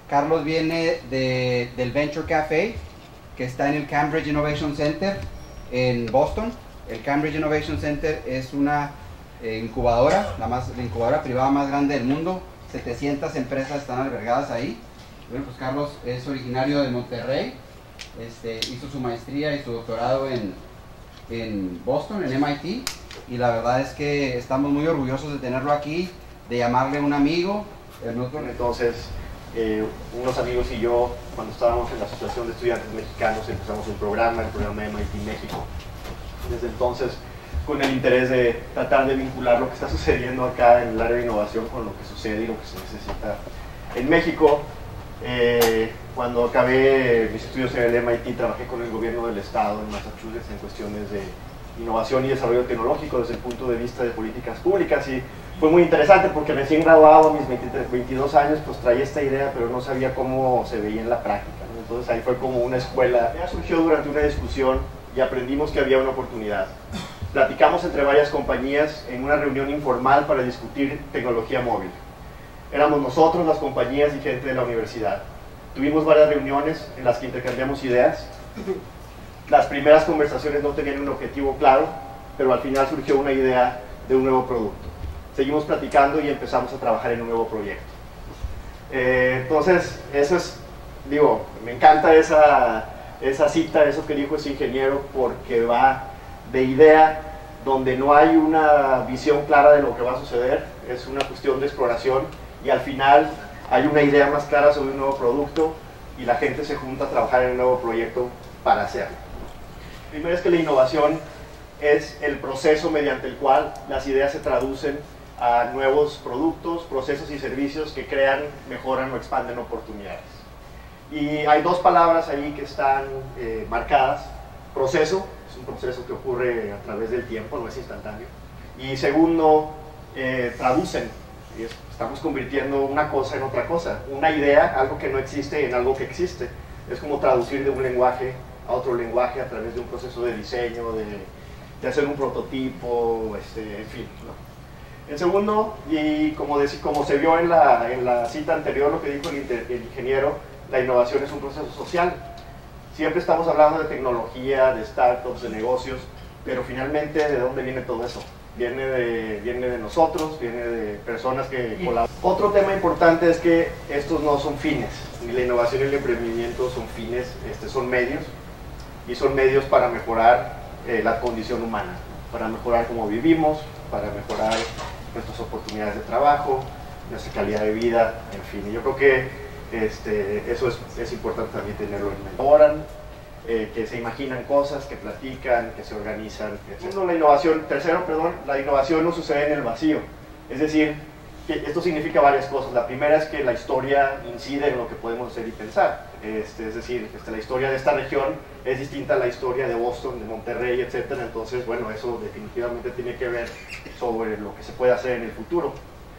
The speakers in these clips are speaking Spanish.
Carlos viene del Venture Café, que está en el Cambridge Innovation Center en Boston. El Cambridge Innovation Center es una incubadora, la incubadora privada más grande del mundo. 700 empresas están albergadas ahí. Bueno, pues Carlos es originario de Monterrey, hizo su maestría y su doctorado en Boston, en MIT, y la verdad es que estamos muy orgullosos de tenerlo aquí, de llamarle un amigo. Entonces, unos amigos y yo, cuando estábamos en la Asociación de Estudiantes Mexicanos, empezamos el programa MIT México. Desde entonces, con el interés de tratar de vincular lo que está sucediendo acá en el área de innovación con lo que sucede y lo que se necesita en México. Cuando acabé mis estudios en el MIT, trabajé con el gobierno del estado en Massachusetts en cuestiones de innovación y desarrollo tecnológico desde el punto de vista de políticas públicas, y fue muy interesante porque recién graduado a mis 22 años pues traía esta idea, pero no sabía cómo se veía en la práctica, ¿no? Entonces ahí fue como una escuela. Ya surgió durante una discusión y aprendimos que había una oportunidad. Platicamos entre varias compañías en una reunión informal para discutir tecnología móvil. Éramos nosotros, las compañías y gente de la universidad. Tuvimos varias reuniones en las que intercambiamos ideas. Las primeras conversaciones no tenían un objetivo claro, pero al final surgió una idea de un nuevo producto. Seguimos platicando y empezamos a trabajar en un nuevo proyecto. Entonces, eso es, digo, me encanta esa cita, eso que dijo ese ingeniero, porque va de idea donde no hay una visión clara de lo que va a suceder, es una cuestión de exploración, y al final hay una idea más clara sobre un nuevo producto y la gente se junta a trabajar en un nuevo proyecto para hacerlo. Primero es que la innovación es el proceso mediante el cual las ideas se traducen a nuevos productos, procesos y servicios que crean, mejoran o expanden oportunidades. Y hay dos palabras ahí que están marcadas. Proceso, es un proceso que ocurre a través del tiempo, no es instantáneo. Y segundo, traducen. Estamos convirtiendo una cosa en otra cosa. Una idea, algo que no existe, en algo que existe. Es como traducir de un lenguaje a otro lenguaje a través de un proceso de diseño, de hacer un prototipo, en fin, ¿no? En segundo, y como se vio en la cita anterior, lo que dijo el ingeniero, la innovación es un proceso social. Siempre estamos hablando de tecnología, de startups, de negocios, pero finalmente, ¿de dónde viene todo eso? Viene de nosotros, viene de personas que colaboran. Otro tema importante es que estos no son fines, ni la innovación y el emprendimiento son fines, son medios, y son medios para mejorar la condición humana, para mejorar cómo vivimos, para mejorar nuestras oportunidades de trabajo, nuestra calidad de vida, en fin. Y yo creo que eso es importante también tenerlo en mente. Oran, que se imaginan cosas, que platican, que se organizan. La innovación no sucede en el vacío. Es decir, esto significa varias cosas. La primera es que la historia incide en lo que podemos hacer y pensar. Es decir, la historia de esta región es distinta a la historia de Boston, de Monterrey, etc. Entonces, bueno, eso definitivamente tiene que ver sobre lo que se puede hacer en el futuro.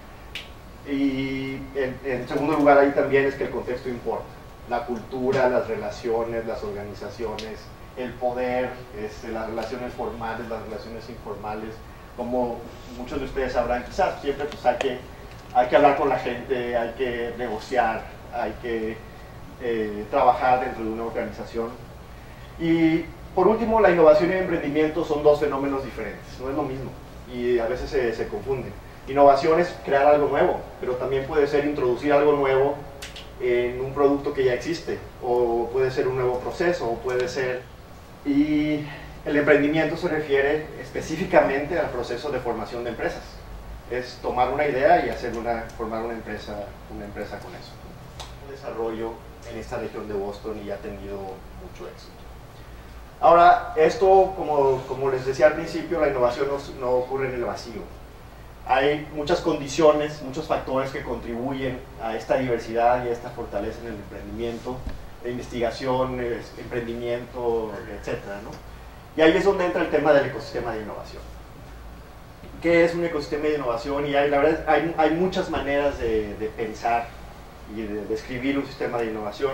Y en segundo lugar, ahí también es que el contexto importa. La cultura, las relaciones, las organizaciones, el poder, las relaciones formales, las relaciones informales. Como muchos de ustedes sabrán, quizás siempre pues, hay que hablar con la gente, hay que negociar, hay que trabajar dentro de una organización. Y por último, la innovación y el emprendimiento son dos fenómenos diferentes, no es lo mismo, y a veces se confunden. Innovación es crear algo nuevo, pero también puede ser introducir algo nuevo en un producto que ya existe, o puede ser un nuevo proceso, o puede ser... Y el emprendimiento se refiere específicamente al proceso de formación de empresas. Es tomar una idea y formar una empresa con eso. Un desarrollo en esta región de Boston y ha tenido mucho éxito. Ahora, esto, como les decía al principio, la innovación no ocurre en el vacío. Hay muchas condiciones, muchos factores que contribuyen a esta diversidad y a esta fortaleza en el emprendimiento, de investigación, emprendimiento, etc., ¿no? Y ahí es donde entra el tema del ecosistema de innovación. ¿Qué es un ecosistema de innovación? Y la verdad hay muchas maneras de pensar y de describir un sistema de innovación.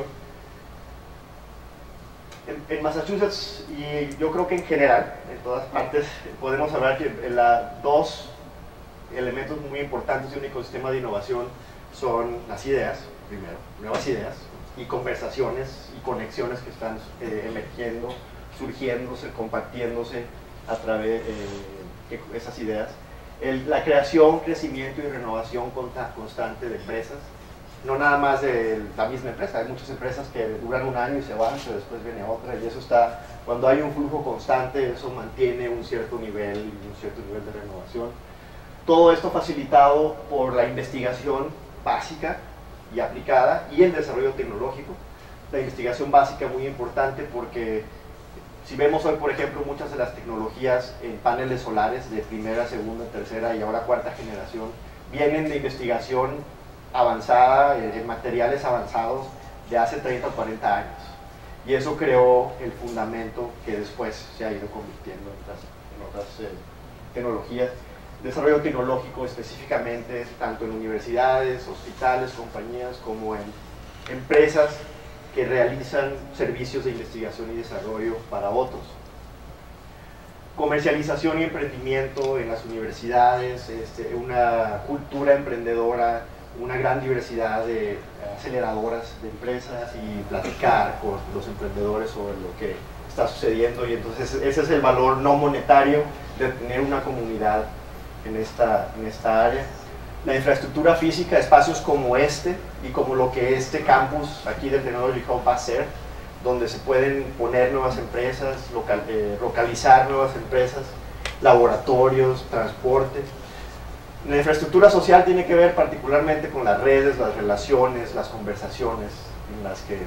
En Massachusetts, y yo creo que en general, en todas partes, podemos hablar que dos elementos muy importantes de un ecosistema de innovación son las ideas, primero, nuevas ideas y conversaciones y conexiones que están emergiendo, surgiéndose, compartiéndose a través de esas ideas. La creación, crecimiento y renovación constante de empresas, no nada más de la misma empresa. Hay muchas empresas que duran un año y se van, pero después viene otra, y eso está, cuando hay un flujo constante, eso mantiene un cierto nivel de renovación. Todo esto facilitado por la investigación básica y aplicada y el desarrollo tecnológico. La investigación básica muy importante porque si vemos hoy, por ejemplo, muchas de las tecnologías en paneles solares de primera, segunda, tercera y ahora cuarta generación vienen de investigación avanzada, en materiales avanzados de hace 30 o 40 años. Y eso creó el fundamento que después se ha ido convirtiendo en otras tecnologías. Desarrollo tecnológico específicamente, tanto en universidades, hospitales, compañías, como en empresas que realizan servicios de investigación y desarrollo para otros. Comercialización y emprendimiento en las universidades, una cultura emprendedora, una gran diversidad de aceleradoras de empresas y platicar con los emprendedores sobre lo que está sucediendo, y entonces ese es el valor no monetario de tener una comunidad en esta área. La infraestructura física, espacios como este y como lo que este campus aquí del Technology Hub va a ser, donde se pueden poner nuevas empresas, localizar nuevas empresas, laboratorios, transporte. La infraestructura social tiene que ver particularmente con las redes, las relaciones, las conversaciones en las que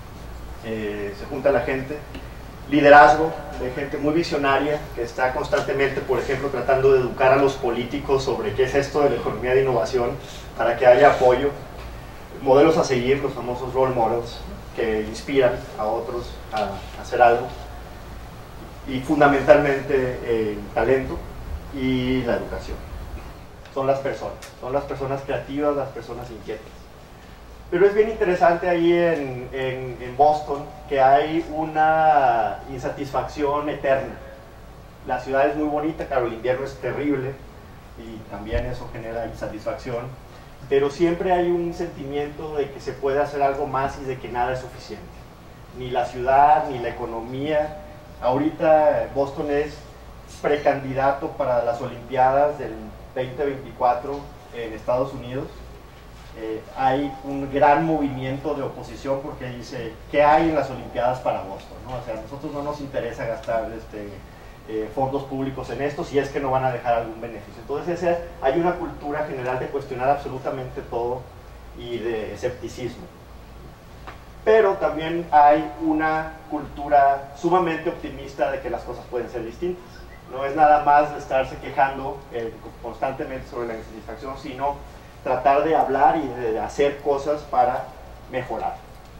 se junta la gente. Liderazgo de gente muy visionaria que está constantemente, por ejemplo, tratando de educar a los políticos sobre qué es esto de la economía de innovación para que haya apoyo. Modelos a seguir, los famosos role models, que inspiran a otros a hacer algo. Y fundamentalmente el talento y la educación. Son las personas creativas, las personas inquietas. Pero es bien interesante ahí en Boston que hay una insatisfacción eterna. La ciudad es muy bonita, claro, el invierno es terrible y también eso genera insatisfacción, pero siempre hay un sentimiento de que se puede hacer algo más y de que nada es suficiente. Ni la ciudad, ni la economía. Ahorita Boston es precandidato para las Olimpiadas del 2024 en Estados Unidos. Hay un gran movimiento de oposición porque dice, ¿qué hay en las Olimpiadas para Boston? ¿No? O sea, a nosotros no nos interesa gastar fondos públicos en esto si es que no van a dejar algún beneficio. Entonces hay una cultura general de cuestionar absolutamente todo y de escepticismo. Pero también hay una cultura sumamente optimista de que las cosas pueden ser distintas. No es nada más de estarse quejando constantemente sobre la insatisfacción, sino tratar de hablar y de hacer cosas para mejorar.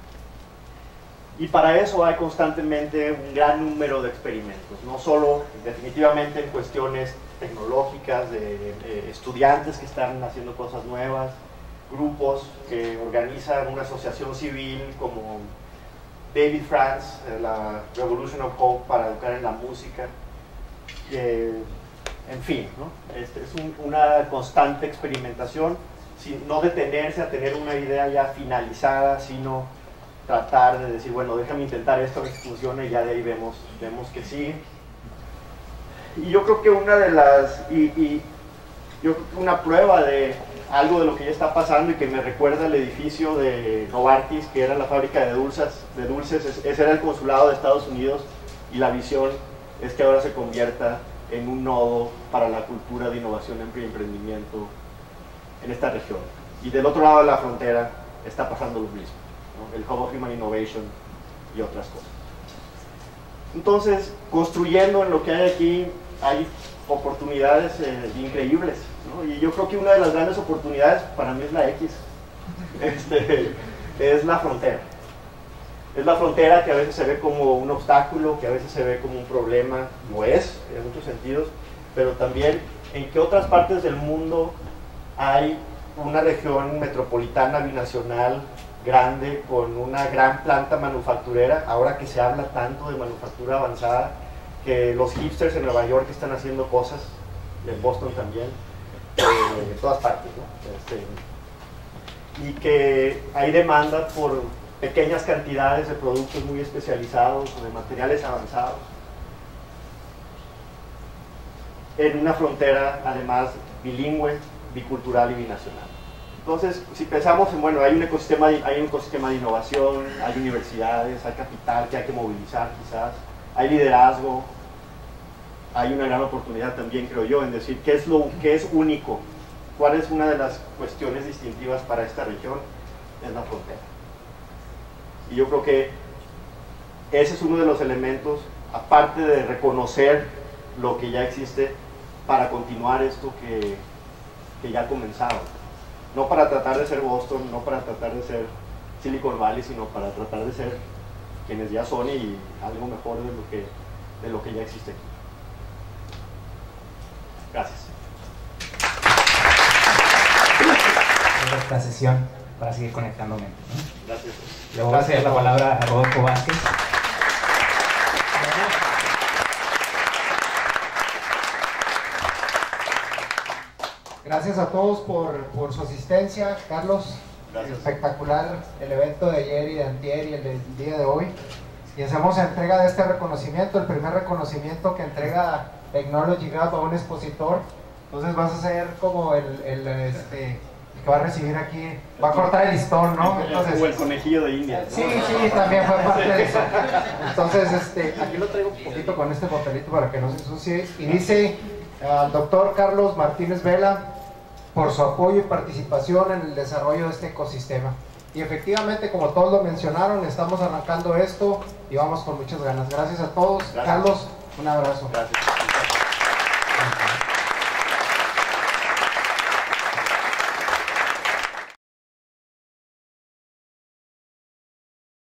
Y para eso hay constantemente un gran número de experimentos, no solo definitivamente en cuestiones tecnológicas, de estudiantes que están haciendo cosas nuevas, grupos que organizan una asociación civil como David France, la Revolution of Hope para educar en la música, en fin, ¿no? Es una constante experimentación, sin no detenerse a tener una idea ya finalizada, sino tratar de decir, bueno, déjame intentar esto, que funcione, y ya de ahí vemos que sí. Y yo creo que una prueba de algo de lo que ya está pasando y que me recuerda el edificio de Novartis, que era la fábrica de dulces, ese era el consulado de Estados Unidos, y la visión es que ahora se convierta en un nodo para la cultura de innovación y emprendimiento en esta región. Y del otro lado de la frontera está pasando lo mismo, ¿no? El Hub of Human Innovation y otras cosas. Entonces, construyendo en lo que hay aquí, hay oportunidades increíbles, ¿no? Y yo creo que una de las grandes oportunidades para mí es la X, es la frontera. Es la frontera que a veces se ve como un obstáculo, que a veces se ve como un problema, lo es en muchos sentidos, pero también en que otras partes del mundo hay una región metropolitana binacional grande con una gran planta manufacturera, ahora que se habla tanto de manufactura avanzada, que los hipsters en Nueva York están haciendo cosas, en Boston también, en todas partes, ¿no? y que hay demanda por pequeñas cantidades de productos muy especializados o de materiales avanzados en una frontera además bilingüe, bicultural y binacional. Entonces, si pensamos en, bueno, hay un ecosistema de innovación, hay universidades, hay capital que hay que movilizar quizás, hay liderazgo, hay una gran oportunidad también, creo yo, en decir qué es único, cuál es una de las cuestiones distintivas para esta región, es la frontera. Y yo creo que ese es uno de los elementos, aparte de reconocer lo que ya existe, para continuar esto que ya ha comenzado. No para tratar de ser Boston, no para tratar de ser Silicon Valley, sino para tratar de ser quienes ya son y algo mejor de lo que ya existe aquí. Gracias. Esta sesión para seguir conectando mentes, ¿no? Gracias. Le voy a ceder la palabra a Rodolfo Vázquez. Gracias a todos por su asistencia. Carlos, Gracias. Espectacular el evento de ayer y de antier y el del día de hoy. Y hacemos entrega de este reconocimiento, el primer reconocimiento que entrega Technology Gap a un expositor. Entonces vas a ser como el que va a recibir aquí, va a cortar el listón, ¿no? Entonces, O el conejillo de India, ¿no? sí, también fue parte de eso. Entonces, aquí lo traigo un poquito con este papelito para que no se ensucie. Y dice al doctor Carlos Martínez Vela por su apoyo y participación en el desarrollo de este ecosistema. Y efectivamente, como todos lo mencionaron, estamos arrancando esto y vamos con muchas ganas. Gracias a todos. Gracias. Carlos, un abrazo. Gracias.